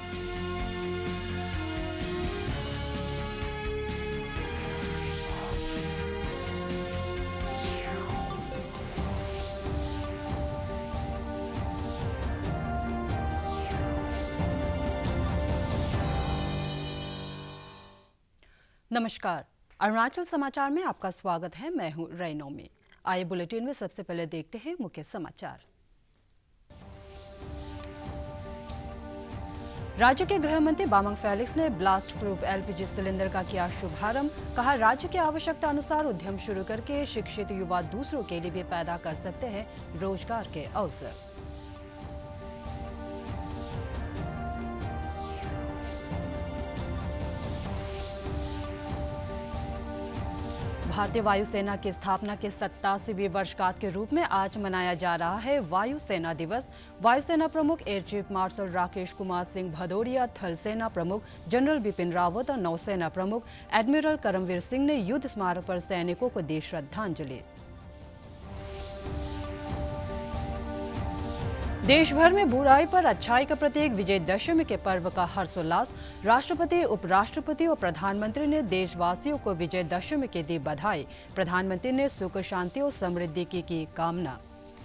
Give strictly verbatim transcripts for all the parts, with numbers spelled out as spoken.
नमस्कार, अरुणाचल समाचार में आपका स्वागत है। मैं हूं रैनोमी। आइए बुलेटिन में सबसे पहले देखते हैं मुख्य समाचार। राज्य के गृह मंत्री बामंग फेलिक्स ने ब्लास्ट प्रूफ एलपीजी सिलेंडर का किया शुभारंभ। कहा, राज्य की आवश्यकता अनुसार उद्यम शुरू करके शिक्षित युवा दूसरों के लिए भी पैदा कर सकते हैं रोजगार के अवसर। भारतीय वायुसेना की स्थापना के सत्तासीवीं वर्षगांठ के रूप में आज मनाया जा रहा है वायुसेना दिवस। वायुसेना प्रमुख air chief marshal Rakesh Kumar Singh Bhadauria, थल सेना प्रमुख जनरल बिपिन रावत और नौसेना प्रमुख एडमिरल करमवीर सिंह ने युद्ध स्मारक पर सैनिकों को दी श्रद्धांजलि। देश भर में बुराई पर अच्छाई का प्रतीक विजयदशमी के पर्व का हर्षोल्लास। राष्ट्रपति, उपराष्ट्रपति और प्रधानमंत्री ने देशवासियों को विजयदशमी की दी बधाई। प्रधानमंत्री ने सुख, शांति और समृद्धि की की कामना।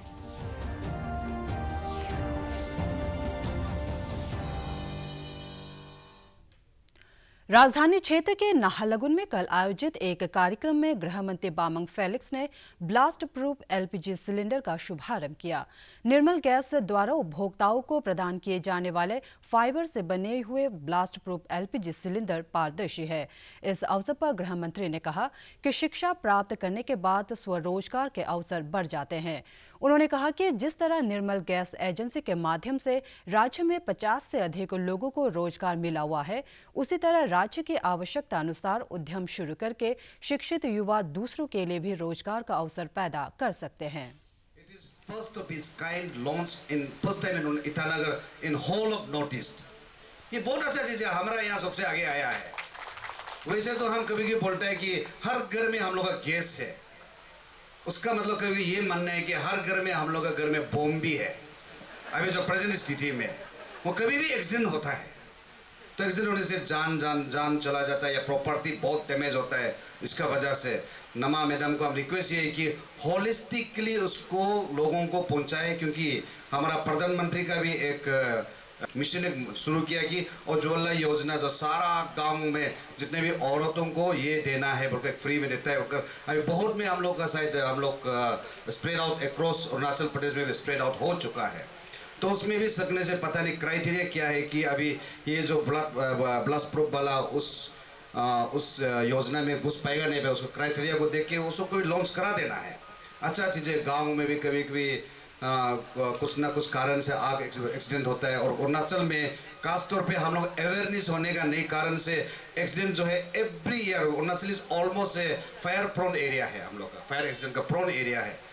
राजधानी क्षेत्र के नाहलगुन में कल आयोजित एक कार्यक्रम में गृह मंत्री बामंग फेलिक्स ने ब्लास्ट प्रूफ एलपीजी सिलेंडर का शुभारंभ किया। निर्मल गैस द्वारा उपभोक्ताओं को प्रदान किए जाने वाले फाइबर से बने हुए ब्लास्ट प्रूफ एलपीजी सिलेंडर पारदर्शी है। इस अवसर पर गृह मंत्री ने कहा कि शिक्षा प्राप्त करने के बाद स्वरोजगार के अवसर बढ़ जाते हैं। उन्होंने कहा कि जिस तरह निर्मल गैस एजेंसी के माध्यम से राज्य में पचास से अधिक लोगों को रोजगार मिला हुआ है, उसी तरह राज्य की आवश्यकता अनुसार उद्यम शुरू करके शिक्षित युवा दूसरों के लिए भी रोजगार का अवसर पैदा कर सकते हैं। It is first of its kind launched in first time in Itanagar in whole of Northeast. ये बहुत अच्छा चीज है, हमारा यहाँ सबसे आगे आया है। वैसे तो हम कभी कभी बोलते हैं कि हर घर में हम लोग का गैस है, उसका मतलब कभी ये मानना है कि हर घर में हम लोग का घर में बम भी है। अभी जो प्रेजेंट स्थिति में वो कभी भी एक्सीडेंट होता है तो एक्सीडेंट होने से जान जान जान चला जाता है या प्रॉपर्टी बहुत डैमेज होता है। इसका वजह से नमा मैडम को हम रिक्वेस्ट ये है कि होलिस्टिकली उसको लोगों को पहुंचाए, क्योंकि हमारा प्रधानमंत्री का भी एक मिशन शुरू किया कि उज्ज्वला योजना जो सारा गांव में जितने भी औरतों को ये देना है बोलकर फ्री में देता है। अभी बहुत में हम लोग का साइड हम लोग spread out across Arunachal Pradesh में स्प्रेड आउट हो चुका है। तो उसमें भी सकने से पता नहीं क्राइटेरिया क्या है कि अभी ये जो ब्लास्ट प्रूफ वाला उस आ, उस योजना में घुस पाएगा नहीं, उसको क्राइटेरिया को देख के उसको भी लॉन्च करा देना है। अच्छा चीज़ें गाँव में भी कभी कभी आ, कुछ ना कुछ कारण से आग एक्सीडेंट होता है और अरुणाचल में खास तौर पे हम लोग अवेयरनेस होने का नई कारण से एक्सीडेंट जो है every year Arunachal is almost a fire prone area है, हम लोग का फायर एक्सीडेंट का प्रोन एरिया है।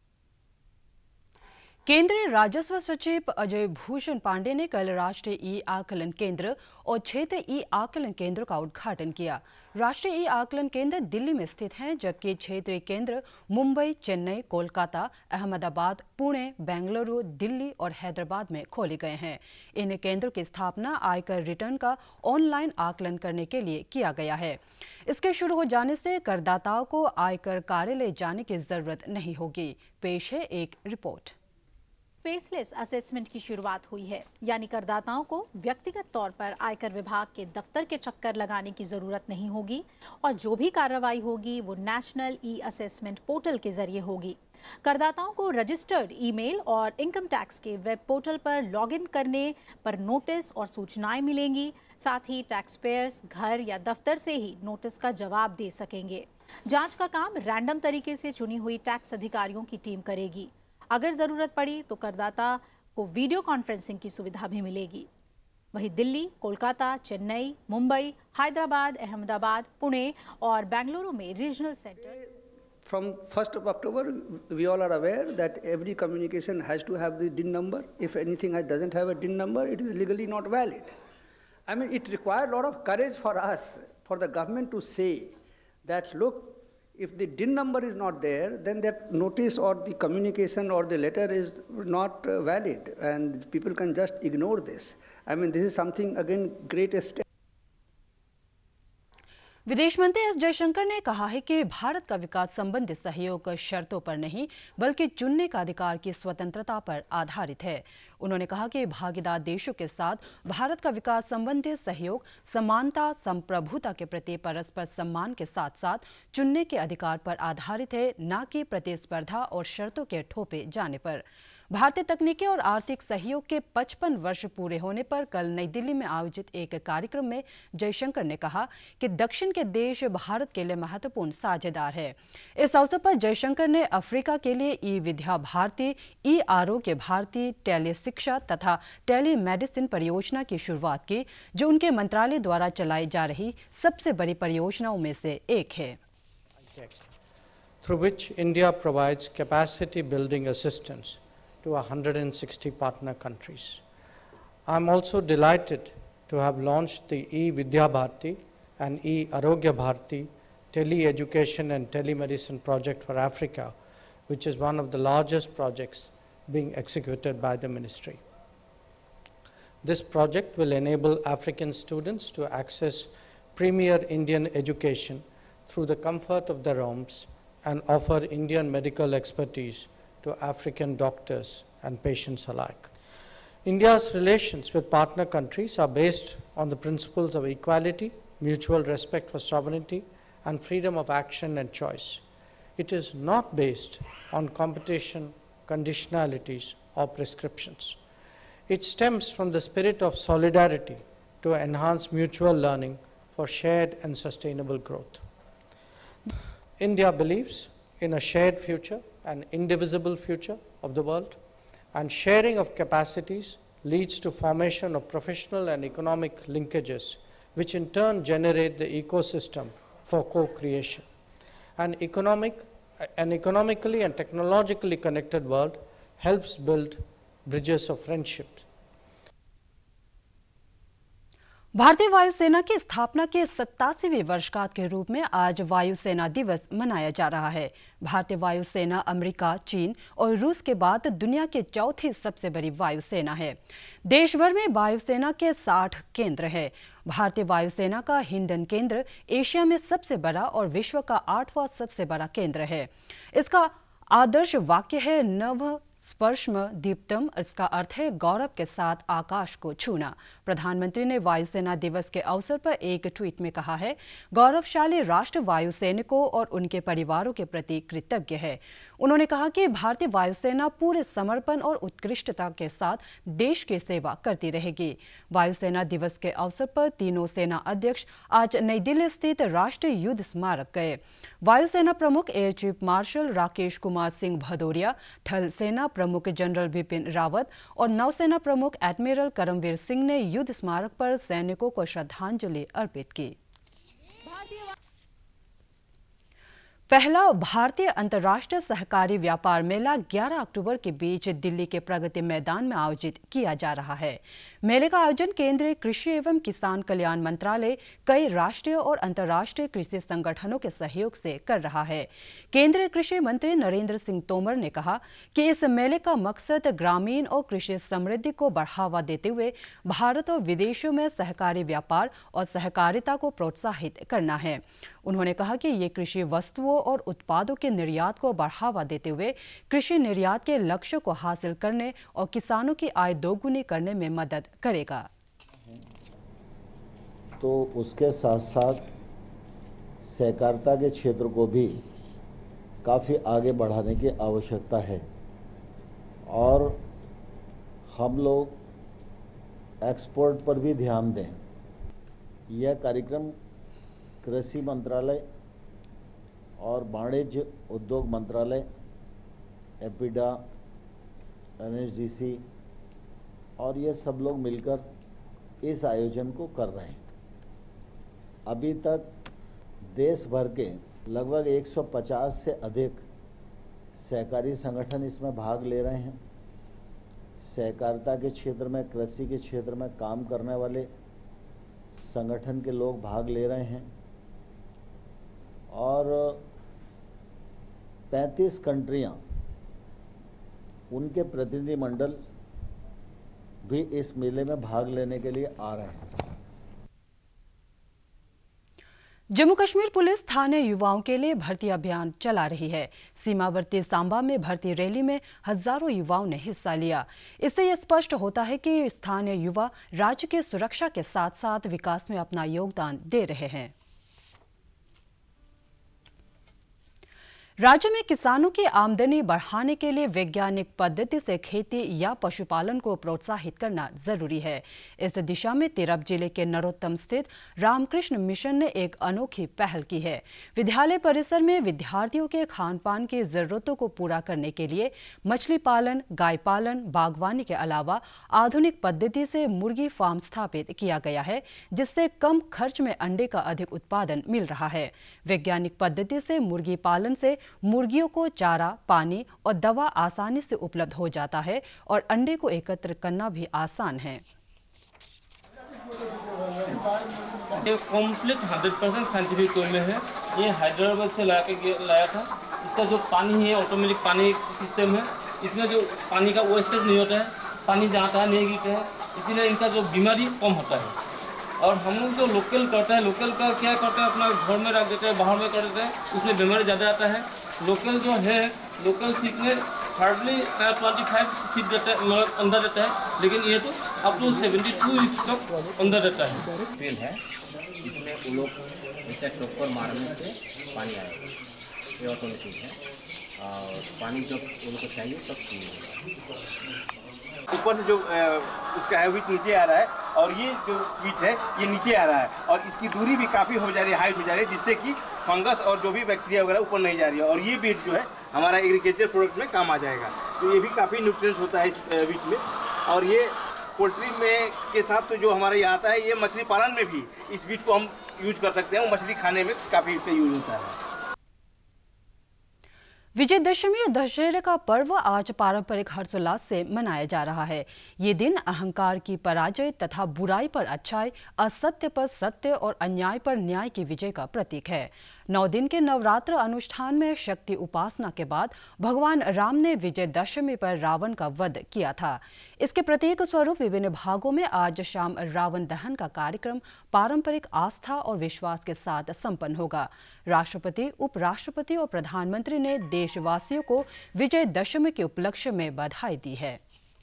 केंद्रीय राजस्व सचिव अजय भूषण पांडे ने कल राष्ट्रीय ई आकलन केंद्र और क्षेत्रीय ई आकलन केंद्र का उद्घाटन किया। राष्ट्रीय ई आकलन केंद्र दिल्ली में स्थित हैं, जबकि क्षेत्रीय केंद्र मुंबई, चेन्नई, कोलकाता, अहमदाबाद, पुणे, बेंगलुरु, दिल्ली और हैदराबाद में खोले गए हैं। इन केंद्रों की स्थापना आयकर रिटर्न का ऑनलाइन आकलन करने के लिए किया गया है। इसके शुरू हो जाने से करदाताओं को आयकर कार्यालय जाने की जरूरत नहीं होगी। पेश है एक रिपोर्ट। फेसलेस असेसमेंट की शुरुआत हुई है, यानी करदाताओं को व्यक्तिगत तौर पर आयकर विभाग के दफ्तर के चक्कर लगाने की जरूरत नहीं होगी और जो भी कार्रवाई होगी वो नेशनल ई असेसमेंट पोर्टल के जरिए होगी। करदाताओं को रजिस्टर्ड ईमेल और इनकम टैक्स के वेब पोर्टल पर लॉगिन करने पर नोटिस और सूचनाएं मिलेंगी। साथ ही टैक्स पेयर्स घर या दफ्तर से ही नोटिस का जवाब दे सकेंगे। जांच का काम रैंडम तरीके से चुनी हुई टैक्स अधिकारियों की टीम करेगी। अगर जरूरत पड़ी तो करदाता को वीडियो कॉन्फ्रेंसिंग की सुविधा भी मिलेगी। वहीं दिल्ली, कोलकाता, चेन्नई, मुंबई, हैदराबाद, अहमदाबाद, पुणे और बेंगलुरु में regional centres. From first of October, we all are aware that every communication has to have the D I N number. If anything doesn't have a D I N number, it is legally not valid. I mean, it required a lot of courage for us, for the government to say that, look, If the D I N number is not there, then that notice or the communication or the letter is not uh, valid, and people can just ignore this. I mean, this is something, again, great step. विदेश मंत्री S Jaishankar ने कहा है कि भारत का विकास संबंधी सहयोग शर्तों पर नहीं बल्कि चुनने का अधिकार की स्वतंत्रता पर आधारित है। उन्होंने कहा कि भागीदार देशों के साथ भारत का विकास संबंधी सहयोग समानता संप्रभुता के प्रति परस्पर सम्मान के साथ साथ चुनने के अधिकार पर आधारित है, न कि प्रतिस्पर्धा और शर्तों के थोपे जाने पर। भारतीय तकनीकी और आर्थिक सहयोग के पचपन वर्ष पूरे होने पर कल नई दिल्ली में आयोजित एक कार्यक्रम में जयशंकर ने कहा कि दक्षिण के देश भारत के लिए महत्वपूर्ण साझेदार है। इस अवसर पर जयशंकर ने अफ्रीका के लिए ई विद्या भारती, ई आरोग्य भारती, टेली शिक्षा तथा टेली मेडिसिन परियोजना की शुरुआत की, जो उनके मंत्रालय द्वारा चलाई जा रही सबसे बड़ी परियोजनाओं में से एक है। Through which India provides capacity building assistance to one hundred sixty partner countries. I am also delighted to have launched the e-Vidya Bharati and e-Arogya Bharati tele-education and telemedicine project for Africa, which is one of the largest projects being executed by the ministry. This project will enable African students to access premier Indian education through the comfort of their homes and offer Indian medical expertise to African doctors and patients alike. India's relations with partner countries are based on the principles of equality, mutual respect for sovereignty, and freedom of action and choice. It is not based on competition, conditionalities, or prescriptions. It stems from the spirit of solidarity to enhance mutual learning for shared and sustainable growth. India believes in a shared future, an indivisible future of the world, and sharing of capacities leads to formation of professional and economic linkages, which in turn generate the ecosystem for co-creation. An economic, an economically and technologically connected world helps build bridges of friendship. भारतीय वायुसेना की स्थापना के सत्तासीवीं वर्षगांठ के रूप में आज वायुसेना दिवस मनाया जा रहा है। भारतीय वायुसेना अमेरिका, चीन और रूस के बाद दुनिया की चौथी सबसे बड़ी वायुसेना है। देश भर में वायुसेना के साठ केंद्र हैं। भारतीय वायुसेना का हिंडन केंद्र एशिया में सबसे बड़ा और विश्व का आठवां सबसे बड़ा केंद्र है। इसका आदर्श वाक्य है नभ स्पर्शम दीप्तम। इसका अर्थ है गौरव के साथ आकाश को छूना। प्रधानमंत्री ने वायुसेना दिवस के अवसर पर एक ट्वीट में कहा है, गौरवशाली राष्ट्र वायु सैनिकों और उनके परिवारों के प्रति कृतज्ञ है। उन्होंने कहा कि भारतीय वायुसेना पूरे समर्पण और उत्कृष्टता के साथ देश की सेवा करती रहेगी। वायुसेना दिवस के अवसर पर तीनों सेना अध्यक्ष आज नई दिल्ली स्थित राष्ट्रीय युद्ध स्मारक गए। वायुसेना प्रमुख air chief marshal Rakesh Kumar Singh Bhadauria, थल सेना प्रमुख जनरल बिपिन रावत और नौसेना प्रमुख एडमिरल करमवीर सिंह ने युद्ध स्मारक पर सैनिकों को श्रद्धांजलि अर्पित की। पहला भारतीय अंतर्राष्ट्रीय सहकारी व्यापार मेला ग्यारह अक्टूबर के बीच दिल्ली के प्रगति मैदान में आयोजित किया जा रहा है। मेले का आयोजन केंद्रीय कृषि एवं किसान कल्याण मंत्रालय कई राष्ट्रीय और अंतर्राष्ट्रीय कृषि संगठनों के सहयोग से कर रहा है। केंद्रीय कृषि मंत्री नरेंद्र सिंह तोमर ने कहा कि इस मेले का मकसद ग्रामीण और कृषि समृद्धि को बढ़ावा देते हुए भारत और विदेशों में सहकारी व्यापार और सहकारिता को प्रोत्साहित करना है। उन्होंने कहा कि ये कृषि वस्तुओं और उत्पादों के निर्यात को बढ़ावा देते हुए कृषि निर्यात के लक्ष्य को हासिल करने और किसानों की आय दोगुनी करने में मदद करेगा। तो उसके साथ साथ सहकारिता के क्षेत्र को भी काफ़ी आगे बढ़ाने की आवश्यकता है और हम लोग एक्सपोर्ट पर भी ध्यान दें। यह कार्यक्रम कृषि मंत्रालय और वाणिज्य उद्योग मंत्रालय, APEDA, N H D C और ये सब लोग मिलकर इस आयोजन को कर रहे हैं। अभी तक देश भर के लगभग एक सौ पचास से अधिक सहकारी संगठन इसमें भाग ले रहे हैं। सहकारिता के क्षेत्र में, कृषि के क्षेत्र में काम करने वाले संगठन के लोग भाग ले रहे हैं और पैंतीस कंट्रियां, उनके प्रतिनिधिमंडल भी इस मेले में भाग लेने के लिए आ रहे हैं। जम्मू कश्मीर पुलिस स्थानीय युवाओं के लिए भर्ती अभियान चला रही है। सीमावर्ती सांबा में भर्ती रैली में हजारों युवाओं ने हिस्सा लिया। इससे यह स्पष्ट होता है कि स्थानीय युवा राज्य की सुरक्षा के साथ साथ विकास में अपना योगदान दे रहे हैं। राज्य में किसानों की आमदनी बढ़ाने के लिए वैज्ञानिक पद्धति से खेती या पशुपालन को प्रोत्साहित करना जरूरी है। इस दिशा में तिरप जिले के नरोत्तम स्थित रामकृष्ण मिशन ने एक अनोखी पहल की है। विद्यालय परिसर में विद्यार्थियों के खान पान की जरूरतों को पूरा करने के लिए मछली पालन, गाय पालन, बागवानी के अलावा आधुनिक पद्धति से मुर्गी फार्म स्थापित किया गया है, जिससे कम खर्च में अंडे का अधिक उत्पादन मिल रहा है। वैज्ञानिक पद्धति से मुर्गी पालन से मुर्गियों को चारा, पानी और दवा आसानी से उपलब्ध हो जाता है और अंडे को एकत्र करना भी आसान है। ये complete hundred percent scientific way में है। ये हैदराबाद से ला के लाया था। इसका जो पानी है ऑटोमेटिक पानी सिस्टम है। इसमें जो पानी का वेस्टेज नहीं होता है, पानी जाता है नहीं गिरता है, इसीलिए इनका जो बीमारी कम होता है। और हम लोग जो लोकल करते हैं, लोकल का क्या करते हैं, अपना घर में रख देते हैं, बाहर में कर देते हैं, उसमें बीमारी ज़्यादा आता है। लोकल जो है, लोकल सीट में हार्डली ट्वेंटी फाइव सीट देता है, मतलब अंदर देता है, लेकिन ये तो up to seventy two weeks तक अंदर रहता है। फेल है, इसमें वो लोग जैसे टोकर मारने से पानी आएगा, ये ऑटोमेटिक है। और पानी जब वो लोग को चाहिए तब चाहिए। ऊपर से जो उसका है वीट नीचे आ रहा है और ये जो वीट है ये नीचे आ रहा है और इसकी दूरी भी काफ़ी हो जा रही है, हाइट हो जा रही है, जिससे कि फंगस और जो भी बैक्टीरिया वगैरह ऊपर नहीं जा रही है। और ये वीट जो है हमारा एग्रीकल्चर प्रोडक्ट में काम आ जाएगा। तो ये भी काफ़ी न्यूट्रिएंट्स होता है इस वीट में। और ये पोल्ट्री में के साथ तो जो हमारे यहाँ आता है, ये मछली पालन में भी इस वीट को हम यूज कर सकते हैं। मछली खाने में काफ़ी इसका यूज होता है। विजयदशमी और दशहरे का पर्व आज पारंपरिक हर्षोल्लास से मनाया जा रहा है। ये दिन अहंकार की पराजय तथा बुराई पर अच्छाई, असत्य पर सत्य और अन्याय पर न्याय की विजय का प्रतीक है। नौ दिन के नवरात्र अनुष्ठान में शक्ति उपासना के बाद भगवान राम ने विजयदशमी पर रावण का वध किया था। इसके प्रतीक स्वरूप विभिन्न भागों में आज शाम रावण दहन का कार्यक्रम पारंपरिक आस्था और विश्वास के साथ संपन्न होगा। राष्ट्रपति, उपराष्ट्रपति और प्रधानमंत्री ने देशवासियों को विजयदशमी के उपलक्ष्य में बधाई दी है।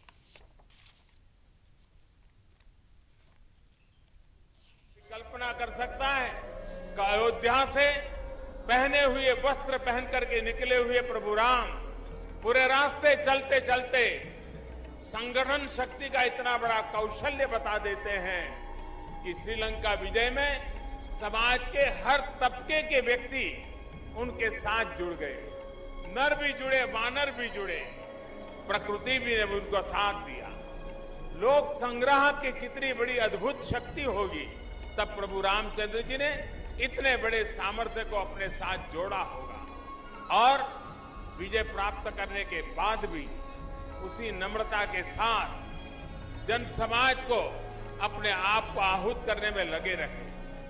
कल्पना कर सकता है कि अयोध्या से पहने हुए वस्त्र पहन करके निकले हुए प्रभु राम पूरे रास्ते चलते चलते संगठन शक्ति का इतना बड़ा कौशल्य बता देते हैं कि श्रीलंका विजय में समाज के हर तबके के व्यक्ति उनके साथ जुड़ गए। नर भी जुड़े, वानर भी जुड़े, प्रकृति भी ने उनको साथ दिया। लोक संग्रह की कितनी बड़ी अद्भुत शक्ति होगी, तब प्रभु रामचंद्र जी ने इतने बड़े सामर्थ्य को अपने साथ जोड़ा होगा। और विजय प्राप्त करने के बाद भी उसी नम्रता के साथ जन समाज को अपने आप को आहूत करने में लगे रहे।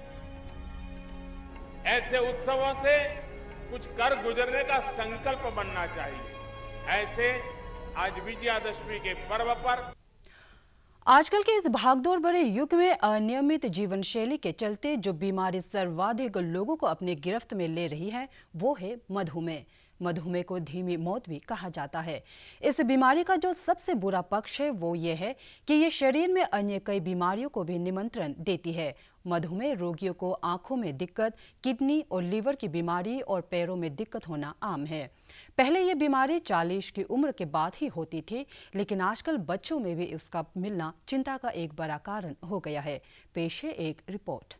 ऐसे उत्सवों से कुछ कर गुजरने का संकल्प बनना चाहिए। ऐसे आज विजयादशमी के पर्व पर आजकल के इस भागदौड़ भरे युग में अनियमित जीवन शैली के चलते जो बीमारी सर्वाधिक लोगों को अपने गिरफ्त में ले रही है वो है मधुमेह। मधुमेह को धीमी मौत भी कहा जाता है। इस बीमारी का जो सबसे बुरा पक्ष है वो ये है कि ये शरीर में अन्य कई बीमारियों को भी निमंत्रण देती है। मधुमेह रोगियों को आंखों में दिक्कत, किडनी और लीवर की बीमारी और पैरों में दिक्कत होना आम है। पहले ये बीमारी चालीस की उम्र के बाद ही होती थी, लेकिन आजकल बच्चों में भी इसका मिलना चिंता का एक बड़ा कारण हो गया है। पेश है एक रिपोर्ट।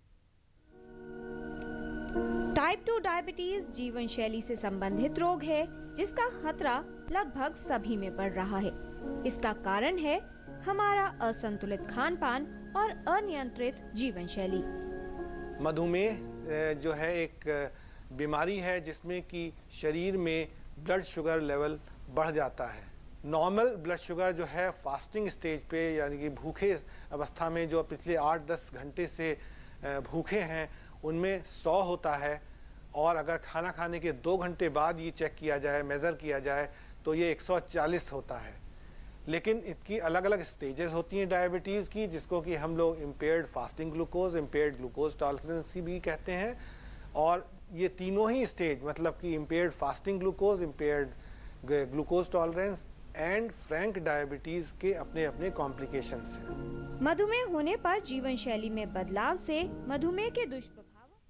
टाइप टू डायबिटीज जीवन शैली से संबंधित रोग है जिसका खतरा लगभग सभी में बढ़ रहा है। इसका कारण है हमारा असंतुलित खान पान और अनियंत्रित जीवन शैली। मधुमेह जो है एक बीमारी है जिसमें कि शरीर में ब्लड शुगर लेवल बढ़ जाता है। नॉर्मल ब्लड शुगर जो है फास्टिंग स्टेज पे यानी कि भूखे अवस्था में जो पिछले आठ दस घंटे से भूखे हैं उनमें सौ होता है और अगर खाना खाने के दो घंटे बाद ये चेक किया जाए, मेज़र किया जाए, तो ये एक सौ चालीस होता है। लेकिन इसकी अलग अलग स्टेजेस होती हैं डायबिटीज़ की, जिसको कि हम लोग impaired fasting glucose, impaired glucose tolerance भी कहते हैं। और ये तीनों ही स्टेज, मतलब कि impaired fasting glucose, impaired glucose tolerance and frank diabetes के अपने अपने कॉम्प्लिकेशंस हैं। मधुमेह होने पर जीवन शैली में बदलाव से मधुमेह के दुष्प्रभाव।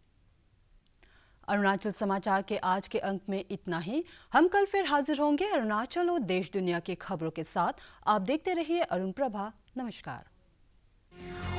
अरुणाचल समाचार के आज के अंक में इतना ही। हम कल फिर हाजिर होंगे अरुणाचल और देश दुनिया की खबरों के साथ। आप देखते रहिए अरुण प्रभा। नमस्कार।